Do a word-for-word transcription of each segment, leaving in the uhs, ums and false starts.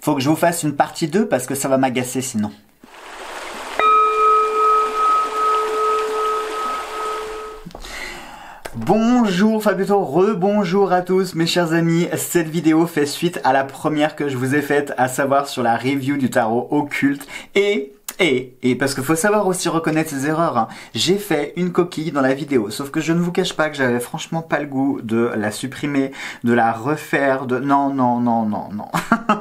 faut que je vous fasse une partie deux parce que ça va m'agacer sinon. Bonjour, enfin plutôt rebonjour à tous mes chers amis. Cette vidéo fait suite à la première que je vous ai faite, à savoir sur la review du tarot occulte. Et... Et, et parce qu'il faut savoir aussi reconnaître ses erreurs, hein. J'ai fait une coquille dans la vidéo, sauf que je ne vous cache pas que j'avais franchement pas le goût de la supprimer, de la refaire, de... Non, non, non, non, non.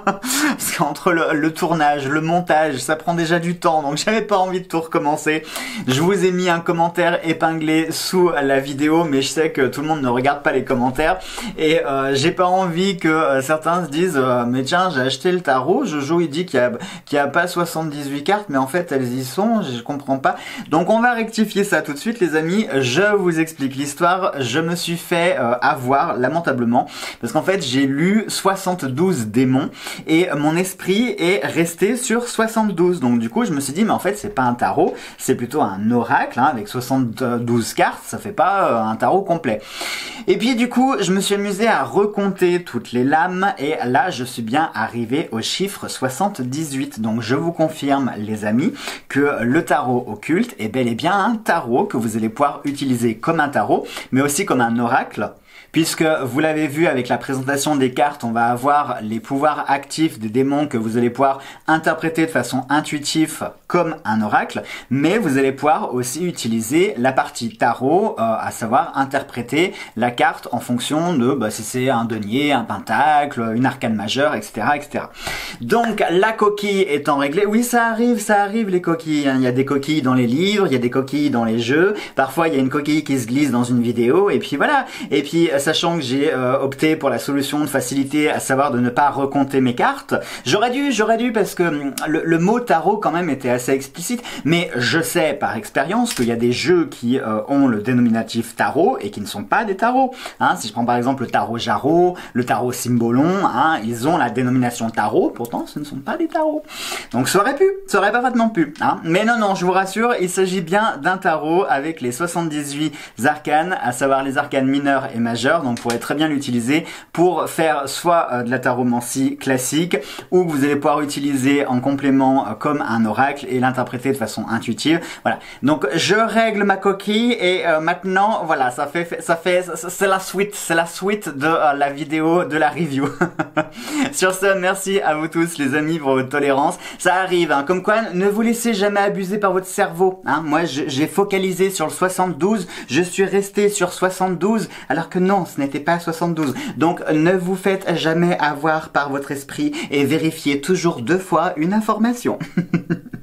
Parce qu'entre le, le tournage, le montage, ça prend déjà du temps, donc j'avais pas envie de tout recommencer. Je vous ai mis un commentaire épinglé sous la vidéo, mais je sais que tout le monde ne regarde pas les commentaires. Et euh, j'ai pas envie que euh, certains se disent euh, mais tiens, j'ai acheté le tarot, Jojo il dit qu'il y a, qu'il y a pas soixante-dix-huit cartes, mais en fait elles y sont, je comprends pas. Donc on va rectifier ça tout de suite les amis. Je vous explique l'histoire. Je me suis fait euh, avoir lamentablement parce qu'en fait j'ai lu soixante-douze démons et mon esprit est resté sur soixante-douze. Donc du coup je me suis dit mais en fait c'est pas un tarot, c'est plutôt un oracle, hein, avec soixante-douze cartes, ça fait pas euh, un tarot complet. Et puis du coup je me suis amusé à recompter toutes les lames et là je suis bien arrivé au chiffre soixante-dix-huit. Donc je vous confirme les amis que le tarot occulte est bel et bien un tarot que vous allez pouvoir utiliser comme un tarot mais aussi comme un oracle. Puisque vous l'avez vu avec la présentation des cartes, on va avoir les pouvoirs actifs des démons que vous allez pouvoir interpréter de façon intuitive comme un oracle, mais vous allez pouvoir aussi utiliser la partie tarot, euh, à savoir interpréter la carte en fonction de bah, si c'est un denier, un pentacle, une arcane majeure, et cetera, et cetera. Donc la coquille étant réglée, oui ça arrive, ça arrive les coquilles, hein. Il y a des coquilles dans les livres, il y a des coquilles dans les jeux, parfois il y a une coquille qui se glisse dans une vidéo, et puis voilà, et puis sachant que j'ai euh, opté pour la solution de facilité, à savoir de ne pas recompter mes cartes. J'aurais dû, j'aurais dû parce que le, le mot tarot quand même était assez explicite, mais je sais par expérience qu'il y a des jeux qui euh, ont le dénominatif tarot et qui ne sont pas des tarots. Hein, si je prends par exemple le tarot Jarreau, le tarot Cymbolon, hein, ils ont la dénomination tarot, pourtant ce ne sont pas des tarots. Donc ça aurait pu, ça aurait parfaitement pu. Hein. Mais non, non, je vous rassure, il s'agit bien d'un tarot avec les soixante-dix-huit arcanes, à savoir les arcanes mineurs et majeurs. Donc vous pourrez très bien l'utiliser pour faire soit euh, de la taromancie classique ou que vous allez pouvoir utiliser en complément euh, comme un oracle et l'interpréter de façon intuitive. Voilà. Donc je règle ma coquille et euh, maintenant voilà, ça fait ça fait c'est la suite, c'est la suite de euh, la vidéo de la review. Sur ce, merci à vous tous les amis pour votre tolérance. Ça arrive, hein, comme quoi ne vous laissez jamais abuser par votre cerveau. Hein. Moi j'ai focalisé sur le soixante-douze, je suis resté sur soixante-douze alors que non, ce n'était pas soixante-douze. Donc ne vous faites jamais avoir par votre esprit et vérifiez toujours deux fois une information.